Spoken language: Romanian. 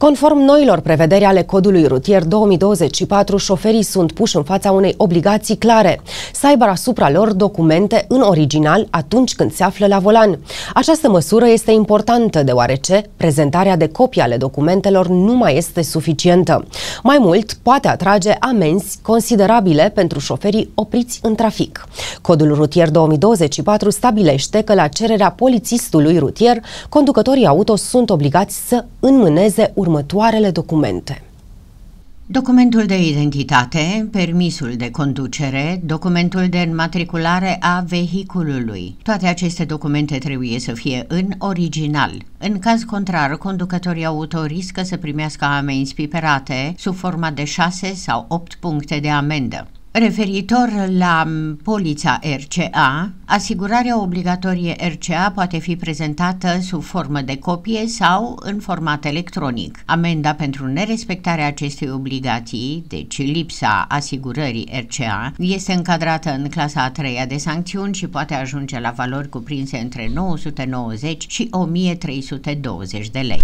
Conform noilor prevederi ale Codului Rutier 2024, șoferii sunt puși în fața unei obligații clare, să aibă asupra lor documente în original atunci când se află la volan. Această măsură este importantă deoarece prezentarea de copii ale documentelor nu mai este suficientă. Mai mult, poate atrage amenzi considerabile pentru șoferii opriți în trafic. Codul Rutier 2024 stabilește că la cererea polițistului rutier, conducătorii auto sunt obligați să înmâneze următoarele documente: documentul de identitate, permisul de conducere, documentul de înmatriculare a vehiculului. Toate aceste documente trebuie să fie în original. În caz contrar, conducătorii auto riscă să primească amenzi piperate sub forma de 6 sau 8 puncte de amendă. Referitor la polița RCA, asigurarea obligatorie RCA poate fi prezentată sub formă de copie sau în format electronic. Amenda pentru nerespectarea acestei obligații, deci lipsa asigurării RCA, este încadrată în clasa a 3-a de sancțiuni și poate ajunge la valori cuprinse între 990 și 1320 de lei.